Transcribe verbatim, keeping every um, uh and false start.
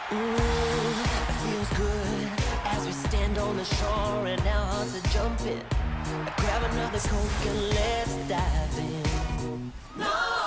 Ooh, it feels good as we stand on the shore and our hearts are jumping. Grab another Coke and let's dive in. No!